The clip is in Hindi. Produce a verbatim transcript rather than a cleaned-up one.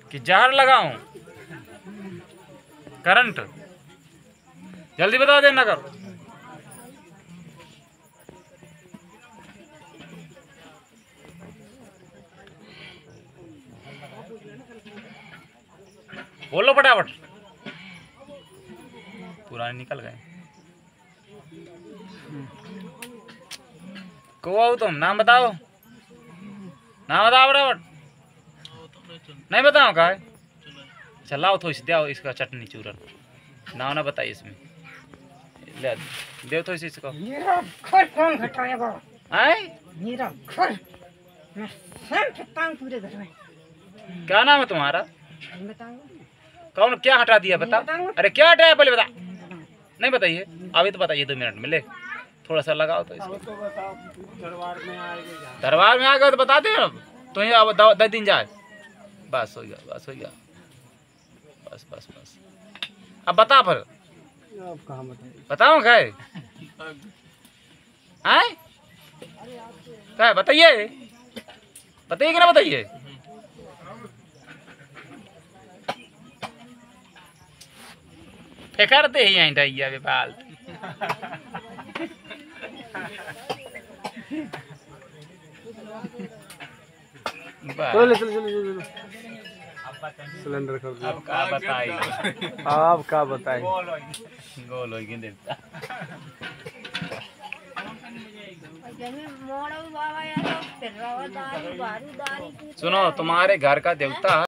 कि जहर लगाऊं? करंट? जल्दी बता देना करो। बोलो फटाफट। पुराने निकल गए। कौन हो तुम? नाम बताओ, नाम बताओ फटाफट। नहीं बताओ का है? चलाओ थोड़ी सी दो इसका चटनी चूरन। नाम ना बताइए इसमें। ले दे थोड़ी सी इसको। मेरा घर कौन घटाएगा? आए? मेरा घर मैं सब सकता हूँ पूरे घर में। क्या नाम है तुम्हारा? बताऊंगा। कौन क्या हटा दिया बता? अरे क्या हटाया पहले बता। नहीं बताइए अभी तो बताइए दो मिनट में। ले थोड़ा सा लगाओ तो इसको। तो बताओ दरबार में आएगा। दरबार में आ गए तो बता दे अब तो ये अब दस दिन जाए। बस हो गया बस हो गया बस बस बस। अब बता फिर। अब कहाँ बताइए? बताओ क्या है? आए? क्या है बताइए बताइए कि ना बताइए। करते ही यहीं ढाइया वे बाल। चलो चलो चलो चलो सिलेंडर कर दो। अब क्या बताइए? आप क्या बताइए? गोल होगी देवता। सुनो तुम्हारे घर का देवता